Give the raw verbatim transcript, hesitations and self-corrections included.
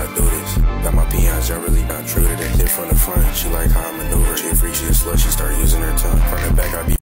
I do this. Got my peons generally not true to the hit from the front. She like how I maneuver. She a freak, she a slut, she start using her tongue. From the back, I be